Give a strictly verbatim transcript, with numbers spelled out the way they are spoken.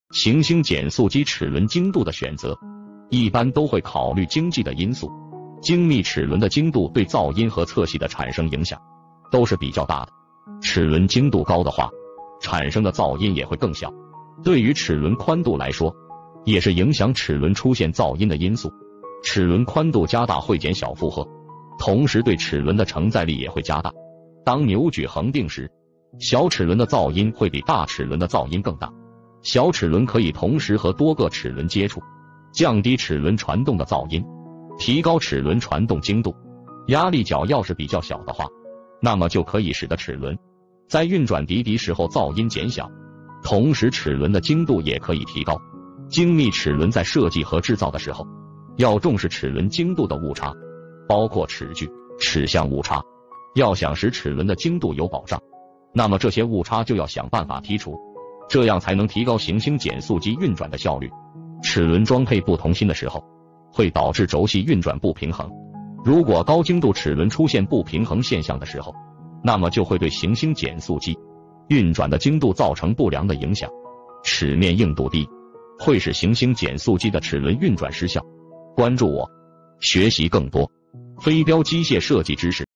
行星减速机齿轮精度的选择，一般都会考虑经济的因素。精密齿轮的精度对噪音和侧隙的产生影响都是比较大的。齿轮精度高的话，产生的噪音也会更小。对于齿轮宽度来说，也是影响齿轮出现噪音的因素。齿轮宽度加大会减小负荷，同时对齿轮的承载力也会加大。当扭矩恒定时，小齿轮的噪音会比大齿轮的噪音更大。小齿轮可以同时和多个齿轮接触，降低齿轮传动的噪音，提高齿轮传动精度。压力角要是比较小的话，那么就可以使得齿轮在运转滴滴时候噪音减小，同时齿轮的精度也可以提高。精密齿轮在设计和制造的时候，要重视齿轮精度的误差，包括齿距、齿相误差。要想使齿轮的精度有保障，那么这些误差就要想办法剔除，这样才能提高行星减速机运转的效率。齿轮装配不同芯的时候，会导致轴系运转不平衡。如果高精度齿轮出现不平衡现象的时候，那么就会对行星减速机运转的精度造成不良的影响。齿面硬度低，会使行星减速机的齿轮运转失效。关注我，学习更多飞镖机械设计知识。